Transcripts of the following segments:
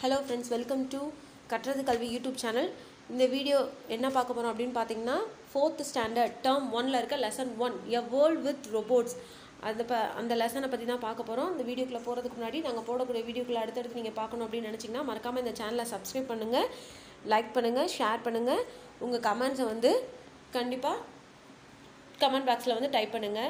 Hello friends, welcome to கற்றது கல்வி YouTube channel. இந்த வீடியோ என்ன பார்க்க போகிறோம் அப்படின்னு பார்த்தீங்கன்னா 4th ஸ்டாண்டர்ட் டேர்ம் 1ல் இருக்க lesson 1 a world with robots அந்த லெசனை பற்றி தான் பார்க்க போகிறோம். இந்த வீடியோக்குள்ளே போகிறதுக்கு முன்னாடி நாங்கள் போடக்கூடிய வீடியோக்குள்ளே அடுத்தடுத்து நீங்கள் பார்க்கணும் அப்படின்னு நினச்சிங்கன்னா மறக்காமல் இந்த சேனலை சப்ஸ்கிரைப் பண்ணுங்கள், லைக் பண்ணுங்கள், ஷேர் பண்ணுங்கள். உங்கள் கமெண்ட்ஸை வந்து கண்டிப்பாக கமெண்ட் பாக்ஸில் வந்து டைப் பண்ணுங்கள்.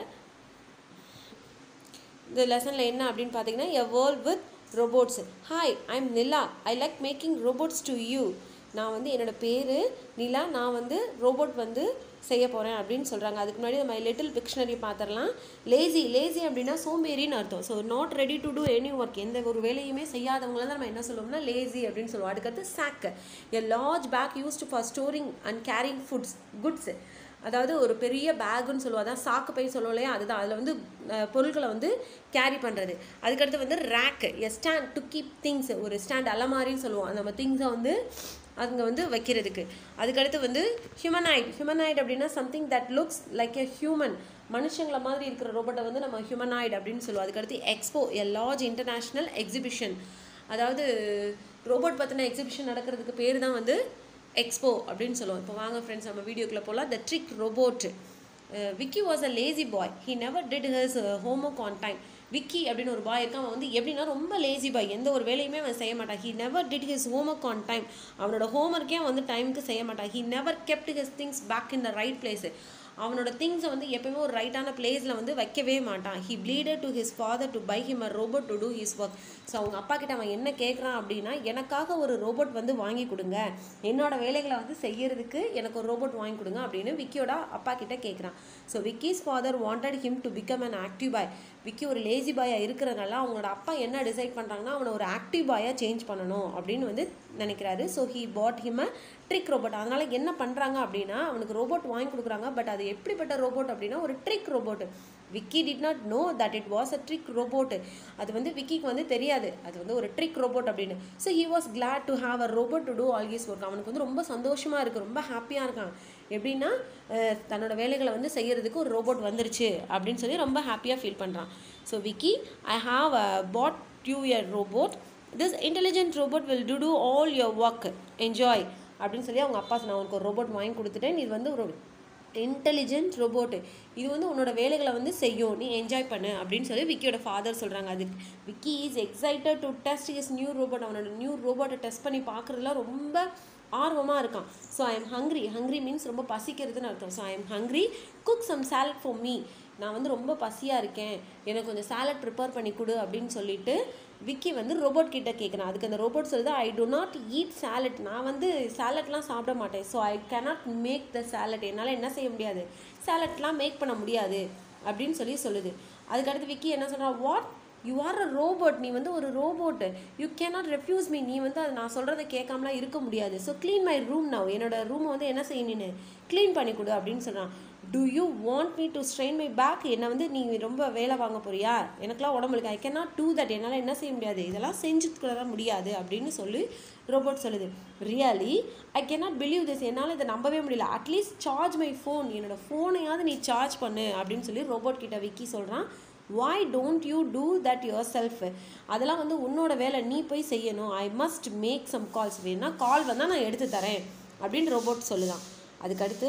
இந்த லெசனில் என்ன அப்படின்னு பார்த்தீங்கன்னா a world with robots. Hi, I'm Nila. I like making robots to you. நான் வந்து என்னோட பேர் நிலா, நான் வந்து ரோபோட் வந்து செய்ய போகிறேன் அப்படின்னு சொல்கிறாங்க. அதுக்கு முன்னாடி நம்ம லிட்டில் டிக்ஷனரி பார்த்துடலாம். லேசி அப்படின்னா சோம்பேறின்னு அர்த்தம். So not ready to do any work, எந்த ஒரு வேலையுமே செய்யாதவங்கள தான் நம்ம என்ன சொல்லுவோம்னா லேசி அப்படின்னு சொல்லுவோம். அதுக்கடுத்து sack, a large bag used for storing and carrying goods. அதாவது ஒரு பெரிய பேக்குன்னு சொல்லுவோம், அதான் சாக்கு பை சொல்லுவோம் இல்லையா, அதுதான். அதில் வந்து பொருட்களை வந்து கேரி பண்ணுறது. அதுக்கடுத்து வந்து rack, a stand to keep things, ஒரு ஸ்டாண்ட் அலமாரின்னு சொல்லுவோம், நம்ம திங்ஸை வந்து அங்கே வந்து வைக்கிறதுக்கு. அதுக்கடுத்து வந்து ஹியூமனாய்டு அப்படின்னா something that looks like a human, மனுஷங்களை மாதிரி இருக்கிற ரோபோட்டை வந்து நம்ம ஹியூமனாய்டு அப்படின்னு சொல்லுவோம். அதுக்கடுத்து expo, a large international exhibition. அதாவது ரோபோட் பற்றின எக்ஸிபிஷன் நடக்கிறதுக்கு பேர் தான் வந்து எக்ஸ்போ அப்படின்னு சொல்லுவோம். இப்போ வாங்க ஃப்ரெண்ட்ஸ் நம்ம வீடியோக்குள்ளே போகலாம். The trick robot. Vicky was a lazy boy, he never did his homework on time. Vicky அப்படின்னு ஒரு பாய் இருக்கான், அவன் வந்து எப்படின்னா ரொம்ப லேசி பாய், எந்த ஒரு வேலையுமே அவன் செய்ய மாட்டான். He never did his homework on time, அவனோட ஹோம்ஒர்க்கே வந்து டைமுக்கு செய்ய மாட்டான். He never kept his things back in the right place, அவனோட திங்ஸை வந்து எப்பயுமே ஒரு ரைட்டான பிளேஸில் வந்து வைக்கவே மாட்டான். He pleaded to his father to buy him a robot to do his work. So அவங்க அப்பா கிட்ட அவன் என்ன கேட்குறான் அப்படின்னா, எனக்காக ஒரு ரோபோட் வந்து வாங்கி கொடுங்க, என்னோட வேலைகளை வந்து செய்யறதுக்கு எனக்கு ஒரு ரோபோட் வாங்கி கொடுங்க அப்படின்னு விக்கியோட அப்பா கிட்ட கேட்குறான். So Vicky's father wanted him to become an active boy. Vicky ஒரு லேசி பாயாக இருக்கிறதுனால அவங்களோட அப்பா என்ன டிசைட் பண்ணுறாங்கன்னா, அவனை ஒரு ஆக்டிவ் பாயாக சேஞ்ச் பண்ணணும் அப்படின்னு வந்து நினைக்கிறாரு. So he bought him a trick robot. அதனால் என்ன பண்ணுறாங்க அப்படின்னா, அவனுக்கு ரோபோட் வாங்கி கொடுக்குறாங்க. பட் அது எப்படிப்பட்ட ரோபோட் அப்படின்னா ஒரு trick robot. Vicky did not know that it was a trick robot. அது வந்து விக்கிக்கு வந்து தெரியாது அது வந்து ஒரு ட்ரிக் ரோபோட் அப்படின்னு. So he was glad to have a robot to do all his work. அவனுக்கு வந்து ரொம்ப சந்தோஷமாக இருக்குது, ரொம்ப ஹாப்பியாக இருக்கான். எப்படின்னா தன்னோட வேலைகளை வந்து செய்யறதுக்கு ஒரு ரோபோட் வந்துருச்சு அப்படின்னு சொல்லி ரொம்ப ஹாப்பியாக ஃபீல் பண்ணுறான். So Vicky, I have bought you a robot, this intelligent robot will do all your work, enjoy அப்படின்னு சொல்லி அவங்க அப்பா நான் உனக்கு ஒரு ரோபோட் வாங்கி கொடுத்துட்டேன், இது வந்து ஒரு இன்டெலிஜென்ட் ரோபோட்டு, இது வந்து உன்னோட வேலைகளை வந்து செய்யும், நீ என்ஜாய் பண்ணு அப்படின்னு சொல்லி விக்கியோட ஃபாதர் சொல்கிறாங்க. அதுக்கு Vicky is excited to test his new robot. அவனோட நியூ ரோபோட்டை டெஸ்ட் பண்ணி பார்க்குறதுலாம் ரொம்ப ஆர்வமாக இருக்கான். So I am hungry means ரொம்ப பசிக்கிறதுன்னு அர்த்தம். So I am hungry, cook some salad for me, நான் வந்து ரொம்ப பசியாக இருக்கேன், எனக்கு கொஞ்சம் சாலட் ப்ரிப்பேர் பண்ணி கொடு அப்படின்னு சொல்லிட்டு விக்கி வந்து ரோபோட் கிட்ட கேட்குறான். அதுக்கு அந்த ரோபோட் சொல்லுது, I do not eat salad, நான் வந்து சாலட்லாம் சாப்பிட மாட்டேன். So I cannot make the salad, என்னால் என்ன செய்ய முடியாது, சாலட்லாம் மேக் பண்ண முடியாது அப்படின்னு சொல்லுது. அதுக்கடுத்து விக்கி என்ன சொல்கிறான், what, you are a robot, நீ வந்து ஒரு robot, you cannot refuse me, நீ வந்து அது நான் சொல்கிறத கேட்காமலாம் இருக்க முடியாது. So clean my room now, என்னோட ரூமை வந்து என்ன செய்யணுன்னு க்ளீன் பண்ணி கொடு அப்படின்னு சொல்கிறான். Do you want me to strain my back, என்னை வந்து நீ ரொம்ப வேலை வாங்க போறியா, எனக்குலாம் உடம்புக்கு ஐ கேனாட் டூ தட், என்னால் என்ன செய்ய முடியாது, இதெல்லாம் செஞ்சுக்கூட முடியாது அப்படின்னு சொல்லி ரோபோட் சொல்லுது. Really I cannot believe this, என்னால் இதை நம்பவே முடியல, அட்லீஸ்ட் சார்ஜ் மை ஃபோன், என்னோட ஃபோனையாவது நீ சார்ஜ் பண்ணு அப்படின்னு சொல்லி ரோபோட் கிட்ட விக்கி சொல்கிறான். why don't you do that yourself, அதெல்லாம் வந்து உன்னோட வேலை, நீ போய் செய்யணும். I must make some calls, வேணா கால் வந்தால் நான் எடுத்து தரேன் அப்படின்னு ரோபோட் சொல்லுதான். அதுக்கடுத்து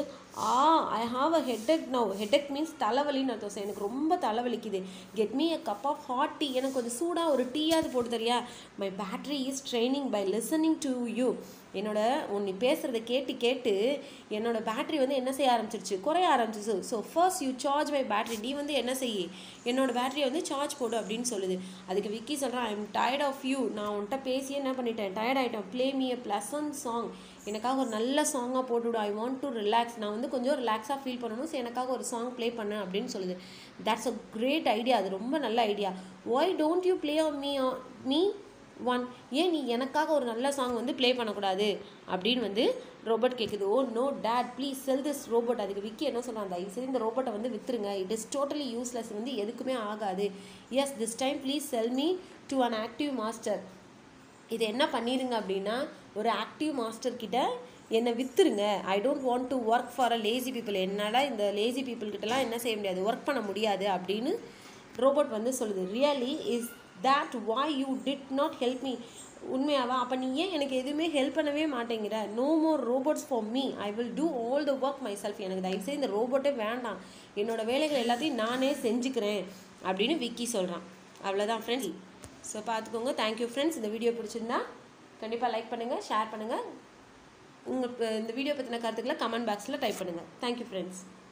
I have a headache now, headache means தலைவலின்னு அர்த்தம். சார் எனக்கு ரொம்ப தலைவலிக்குது, get me a cup of hot tea, எனக்கு கொஞ்சம் சூடாக ஒரு டீயாவது போட்டு தரியா. My battery is draining by listening to you, என்னோட நீ பேசுகிறத கேட்டு என்னோட பேட்ரி வந்து என்ன செய்ய ஆரம்பிச்சிருச்சு, குறைய ஆரம்பிச்சிச்சு. So first you charge my battery, நீ வந்து என்ன செய்ய என்னோட பேட்டரியை வந்து சார்ஜ் போடு அப்படின்னு சொல்லுது. அதுக்கு விக்கி சொல்கிறான், I am tired of you, நான் உன்கிட்ட பேசியே என்ன பண்ணிட்டேன், டயர்ட் ஆகிட்டேன். Play me a pleasant song, எனக்காக ஒரு நல்ல சாங்காக போட்டுவிடு. ஐ வாண்ட் டு ரிலாக்ஸ், நான் வந்து கொஞ்சம் ரிலாக்ஸாக ஃபீல் பண்ணணும், ஸோ எனக்காக ஒரு சாங் ப்ளே பண்ணு அப்படின்னு சொல்லுது. தட்ஸ் அ கிரேட் ஐடியா, அது ரொம்ப நல்ல idea. Why don't you play on me one, ஏன் நீ எனக்காக ஒரு நல்ல சாங் வந்து ப்ளே பண்ணக்கூடாது அப்படின்னு வந்து ரோபோட் கேட்குது. Oh no dad, please sell this robot. அதுக்கு விக்கி என்ன சொல்கிறான், தயவு செய்து இந்த ரோபோட்டை வந்து விற்றுருங்க, இட் இஸ் டோட்டலி யூஸ்லெஸ், வந்து எதுக்குமே ஆகாது. Yes this time please sell me to an active master, இது என்ன பண்ணிடுங்க அப்படின்னா ஒரு ஆக்டிவ் மாஸ்டர் கிட்ட என்னை விற்றுருங்க. I don't want to work for a lazy people, என்னால் இந்த லேசி பீப்புள்கிட்டலாம் என்ன செய்ய முடியாது, ஒர்க் பண்ண முடியாது அப்படின்னு ரோபோட் வந்து சொல்லுது. Really is that why you did not help me, உண்மையாவா? அப்போ நீ ஏன் எனக்கு எதுவுமே ஹெல்ப் பண்ணவே மாட்டேங்கிற? No more robots for me, I will do all the work myself. எனக்கு தயவுசெய்து இந்த ரோபோட்டே வேண்டாம், என்னோடய வேலைகள் எல்லாத்தையும் நானே செஞ்சுக்கிறேன் அப்படின்னு விக்கி சொல்கிறான். அவ்வளோதான் ஃப்ரெண்ட்ஸ். ஸோ பார்த்துக்கோங்க. Thank you friends. இந்த வீடியோ பிடிச்சிருந்தா கண்டிப்பாக லைக் பண்ணுங்கள், ஷேர் பண்ணுங்கள். இந்த வீடியோ பற்றின கருத்துக்களை கமெண்ட் பாக்ஸில் டைப் பண்ணுங்கள். Thank you friends.